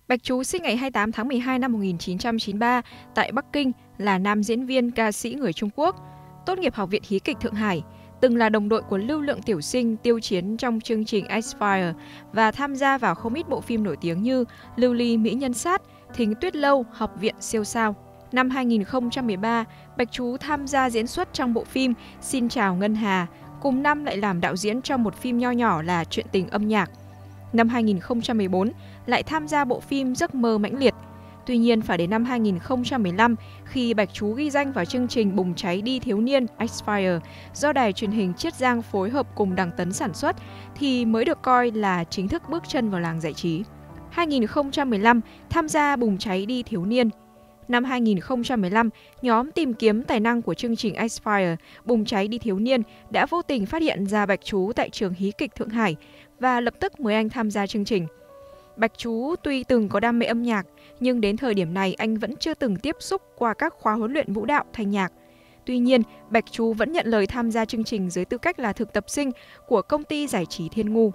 Bạch Chú sinh ngày 28 tháng 12 năm 1993 tại Bắc Kinh, là nam diễn viên ca sĩ người Trung Quốc, tốt nghiệp Học viện Hí kịch Thượng Hải, từng là đồng đội của Lưu Lượng Tiểu Sinh Tiêu Chiến trong chương trình X-Fire và tham gia vào không ít bộ phim nổi tiếng như Lưu Ly Mỹ Nhân Sát, Thính Tuyết Lâu, Học viện Siêu sao. Năm 2013, Bạch Chú tham gia diễn xuất trong bộ phim Xin chào Ngân Hà, cùng năm lại làm đạo diễn trong một phim nho nhỏ là Chuyện tình âm nhạc. Năm 2014, lại tham gia bộ phim Giấc mơ mãnh liệt. Tuy nhiên, phải đến năm 2015, khi Bạch Chú ghi danh vào chương trình Bùng cháy đi thiếu niên X-Fire do đài truyền hình Chiết Giang phối hợp cùng Đằng Tấn sản xuất, thì mới được coi là chính thức bước chân vào làng giải trí. 2015, tham gia Bùng cháy đi thiếu niên. Năm 2015, nhóm tìm kiếm tài năng của chương trình X-Fire Bùng cháy đi thiếu niên đã vô tình phát hiện ra Bạch Chú tại trường Hí kịch Thượng Hải và lập tức mời anh tham gia chương trình. Bạch Chú tuy từng có đam mê âm nhạc, nhưng đến thời điểm này anh vẫn chưa từng tiếp xúc qua các khóa huấn luyện vũ đạo thanh nhạc. Tuy nhiên, Bạch Chú vẫn nhận lời tham gia chương trình dưới tư cách là thực tập sinh của công ty giải trí Thiên Ngu.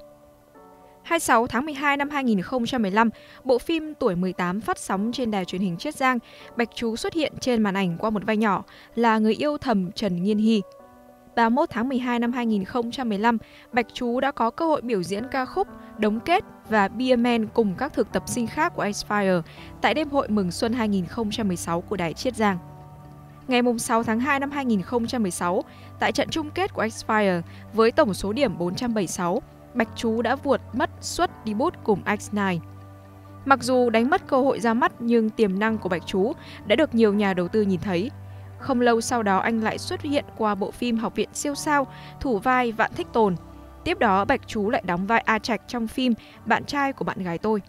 26 tháng 12 năm 2015, bộ phim Tuổi 18 phát sóng trên đài truyền hình Chiết Giang, Bạch Chú xuất hiện trên màn ảnh qua một vai nhỏ là người yêu thầm Trần Nghiên Hy. 31 tháng 12 năm 2015, Bạch Chú đã có cơ hội biểu diễn ca khúc Đống Kết và Be a Man cùng các thực tập sinh khác của X-Fire tại đêm hội mừng xuân 2016 của đài Chiết Giang. Ngày 6 tháng 2 năm 2016, tại trận chung kết của X-Fire với tổng số điểm 476, Bạch Chú đã vụt mất suất debut cùng X9. Mặc dù đánh mất cơ hội ra mắt nhưng tiềm năng của Bạch Chú đã được nhiều nhà đầu tư nhìn thấy. Không lâu sau đó anh lại xuất hiện qua bộ phim Học viện Siêu sao, thủ vai Vạn Thích Tồn. Tiếp đó Bạch Chú lại đóng vai A Trạch trong phim Bạn trai của bạn gái tôi.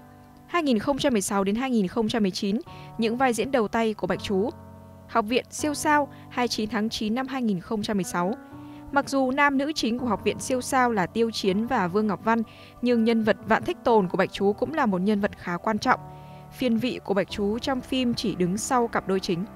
2016 đến 2019, những vai diễn đầu tay của Bạch Chú. Học viện Siêu sao, 29 tháng 9 năm 2016. Mặc dù nam nữ chính của Học viện Siêu sao là Tiêu Chiến và Vương Ngọc Văn, nhưng nhân vật Vạn Thích Tồn của Bạch Chú cũng là một nhân vật khá quan trọng. Phiên vị của Bạch Chú trong phim chỉ đứng sau cặp đôi chính.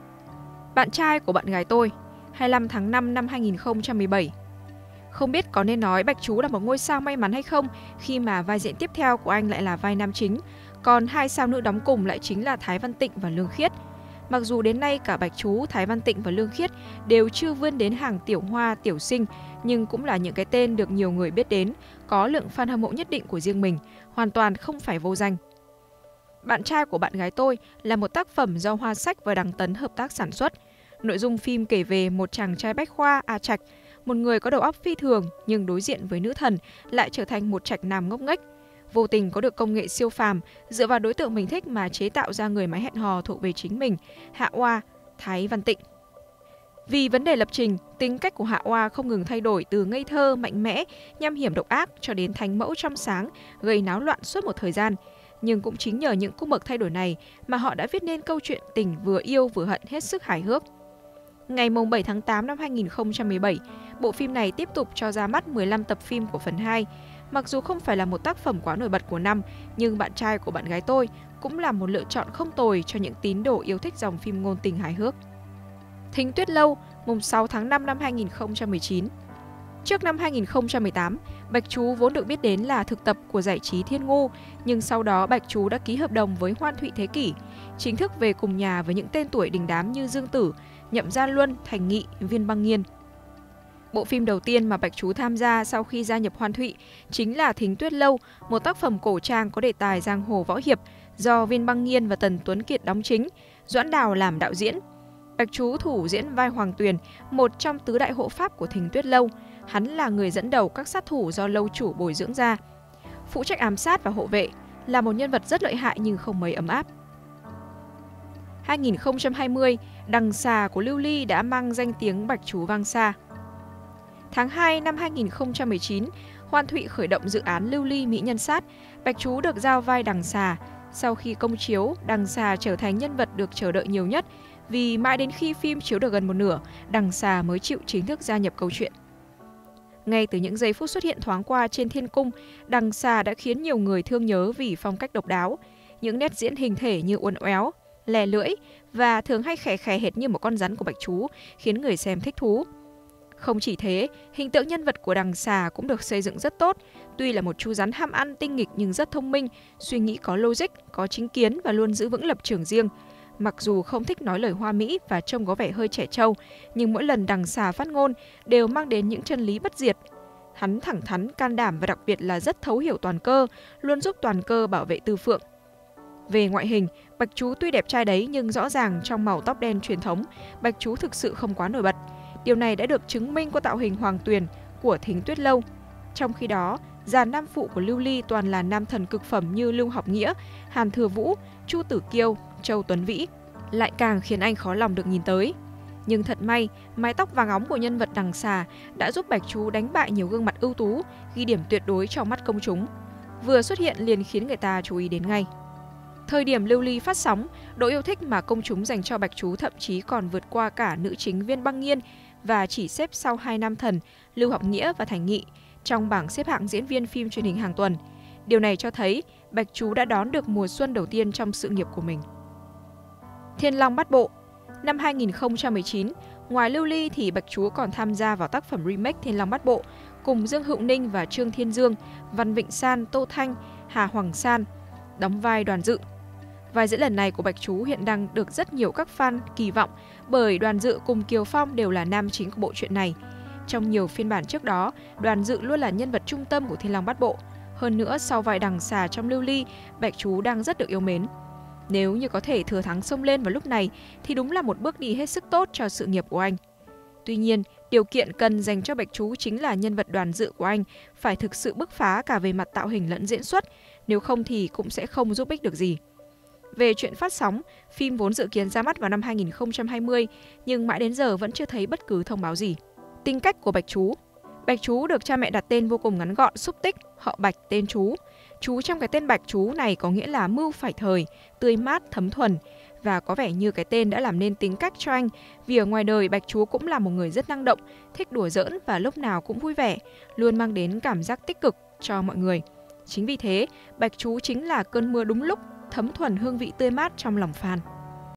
Bạn trai của bạn gái tôi, 25 tháng 5 năm 2017. Không biết có nên nói Bạch Chú là một ngôi sao may mắn hay không khi mà vai diễn tiếp theo của anh lại là vai nam chính, còn hai sao nữ đóng cùng lại chính là Thái Văn Tịnh và Lương Khiết. Mặc dù đến nay cả Bạch Chú, Thái Văn Tịnh và Lương Khiết đều chưa vươn đến hàng tiểu hoa, tiểu sinh, nhưng cũng là những cái tên được nhiều người biết đến, có lượng fan hâm mộ nhất định của riêng mình, hoàn toàn không phải vô danh. Bạn trai của bạn gái tôi là một tác phẩm do Hoa Sách và Đằng Tấn hợp tác sản xuất. Nội dung phim kể về một chàng trai bách khoa A Trạch, một người có đầu óc phi thường nhưng đối diện với nữ thần lại trở thành một trạch nam ngốc nghếch. Vô tình có được công nghệ siêu phàm, dựa vào đối tượng mình thích mà chế tạo ra người máy hẹn hò thuộc về chính mình, Hạ Oa, Thái Văn Tịnh. Vì vấn đề lập trình, tính cách của Hạ Oa không ngừng thay đổi từ ngây thơ, mạnh mẽ, nham hiểm độc ác cho đến thánh mẫu trong sáng, gây náo loạn suốt một thời gian. Nhưng cũng chính nhờ những cung bậc thay đổi này mà họ đã viết nên câu chuyện tình vừa yêu vừa hận hết sức hài hước. Ngày 7 tháng 8 năm 2017, bộ phim này tiếp tục cho ra mắt 15 tập phim của phần 2. Mặc dù không phải là một tác phẩm quá nổi bật của năm, nhưng Bạn trai của bạn gái tôi cũng là một lựa chọn không tồi cho những tín đồ yêu thích dòng phim ngôn tình hài hước. Thính Tuyết Lâu, mùng 6 tháng 5 năm 2019. Trước năm 2018, Bạch Chú vốn được biết đến là thực tập của giải trí Thiên Ngu, nhưng sau đó Bạch Chú đã ký hợp đồng với Hoan Thụy Thế Kỷ, chính thức về cùng nhà với những tên tuổi đình đám như Dương Tử, Nhậm Gia Luân, Thành Nghị, Viên Băng Nghiên. Bộ phim đầu tiên mà Bạch Chú tham gia sau khi gia nhập Hoan Thụy chính là Thính Tuyết Lâu, một tác phẩm cổ trang có đề tài giang hồ võ hiệp do Viên Băng Nghiên và Tần Tuấn Kiệt đóng chính, Doãn Đào làm đạo diễn. Bạch Chú thủ diễn vai Hoàng Tuyền, một trong tứ đại hộ pháp của Thính Tuyết Lâu. Hắn là người dẫn đầu các sát thủ do lâu chủ bồi dưỡng ra, phụ trách ám sát và hộ vệ, là một nhân vật rất lợi hại nhưng không mấy ấm áp. 2020, Đằng xà của Lưu Ly đã mang danh tiếng Bạch Chú vang xa. Tháng 2 năm 2019, Hoan Thụy khởi động dự án Lưu Ly Mỹ Nhân Sát, Bạch Chú được giao vai Đằng xà. Sau khi công chiếu, Đằng xà trở thành nhân vật được chờ đợi nhiều nhất, vì mãi đến khi phim chiếu được gần một nửa, Đằng xà mới chịu chính thức gia nhập câu chuyện. Ngay từ những giây phút xuất hiện thoáng qua trên thiên cung, Đằng xà đã khiến nhiều người thương nhớ vì phong cách độc đáo. Những nét diễn hình thể như uốn éo, lè lưỡi và thường hay khè khè hệt như một con rắn của Bạch Chú khiến người xem thích thú. Không chỉ thế, hình tượng nhân vật của đằng xà cũng được xây dựng rất tốt. Tuy là một chú rắn ham ăn tinh nghịch nhưng rất thông minh, suy nghĩ có logic, có chính kiến và luôn giữ vững lập trường riêng. Mặc dù không thích nói lời hoa mỹ và trông có vẻ hơi trẻ trâu, nhưng mỗi lần đằng xà phát ngôn đều mang đến những chân lý bất diệt. Hắn thẳng thắn, can đảm và đặc biệt là rất thấu hiểu toàn cơ, luôn giúp toàn cơ bảo vệ tư phượng. Về ngoại hình, bạch chú tuy đẹp trai đấy nhưng rõ ràng trong màu tóc đen truyền thống, bạch chú thực sự không quá nổi bật. Điều này đã được chứng minh qua tạo hình hoàng tuyền của Thính Tuyết Lâu. Trong khi đó, dàn nam phụ của Lưu Ly toàn là nam thần cực phẩm như Lưu Học Nghĩa, Hàn Thừa Vũ, Chu Tử Kiêu, Châu Tuấn Vĩ, lại càng khiến anh khó lòng được nhìn tới. Nhưng thật may, mái tóc vàng óng của nhân vật đằng xà đã giúp bạch chú đánh bại nhiều gương mặt ưu tú, ghi điểm tuyệt đối trong mắt công chúng. Vừa xuất hiện liền khiến người ta chú ý đến ngay. Thời điểm Lưu Ly phát sóng, độ yêu thích mà công chúng dành cho bạch chú thậm chí còn vượt qua cả nữ chính Viên Băng Nghiên và chỉ xếp sau hai nam thần Lưu Học Nghĩa và Thành Nghị trong bảng xếp hạng diễn viên phim truyền hình hàng tuần. Điều này cho thấy bạch chú đã đón được mùa xuân đầu tiên trong sự nghiệp của mình. Thiên Long Bát Bộ. Năm 2019, ngoài Lưu Ly thì bạch chú còn tham gia vào tác phẩm remake Thiên Long Bát Bộ cùng Dương Hữu Ninh và Trương Thiên Dương, Văn Vịnh San, Tô Thanh, Hà Hoàng San đóng vai Đoàn Dự. Vai diễn lần này của bạch chú hiện đang được rất nhiều các fan kỳ vọng bởi Đoàn Dự cùng Kiều Phong đều là nam chính của bộ truyện này. Trong nhiều phiên bản trước đó, Đoàn Dự luôn là nhân vật trung tâm của Thiên Long Bát Bộ. Hơn nữa, sau vai đằng xà trong Lưu Ly, bạch chú đang rất được yêu mến. Nếu như có thể thừa thắng xông lên vào lúc này thì đúng là một bước đi hết sức tốt cho sự nghiệp của anh. Tuy nhiên, điều kiện cần dành cho bạch chú chính là nhân vật Đoàn Dự của anh phải thực sự bứt phá cả về mặt tạo hình lẫn diễn xuất, nếu không thì cũng sẽ không giúp ích được gì. Về chuyện phát sóng, phim vốn dự kiến ra mắt vào năm 2020 nhưng mãi đến giờ vẫn chưa thấy bất cứ thông báo gì. Tính cách của bạch chú. Bạch chú được cha mẹ đặt tên vô cùng ngắn gọn, xúc tích, họ Bạch tên chú. Chú trong cái tên bạch chú này có nghĩa là mưu phải thời, tươi mát, thấm thuần. Và có vẻ như cái tên đã làm nên tính cách cho anh, vì ở ngoài đời bạch chú cũng là một người rất năng động, thích đùa giỡn và lúc nào cũng vui vẻ, luôn mang đến cảm giác tích cực cho mọi người. Chính vì thế, bạch chú chính là cơn mưa đúng lúc, thấm thuần hương vị tươi mát trong lòng fan.